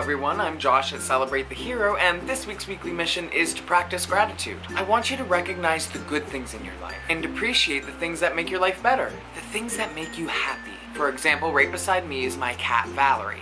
everyone, I'm Josh at Celebrate the Hero, and this week's weekly mission is to practice gratitude. I want you to recognize the good things in your life and appreciate the things that make your life better, the things that make you happy. For example, right beside me is my cat, Valerie.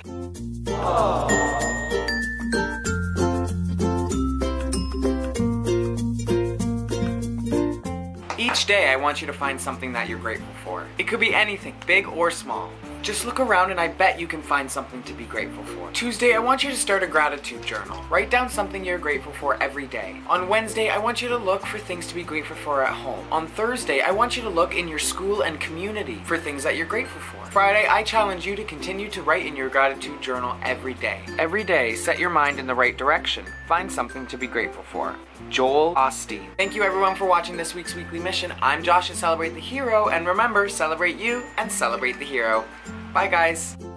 Each day, I want you to find something that you're grateful for. It could be anything, big or small. Just look around and I bet you can find something to be grateful for. Tuesday, I want you to start a gratitude journal. Write down something you're grateful for every day. On Wednesday, I want you to look for things to be grateful for at home. On Thursday, I want you to look in your school and community for things that you're grateful for. Friday, I challenge you to continue to write in your gratitude journal every day. Every day, set your mind in the right direction. Find something to be grateful for. Joel Osteen. Thank you everyone for watching this week's weekly mission. I'm Josh at Celebrate the Hero, and remember, celebrate you and celebrate the hero. Bye guys.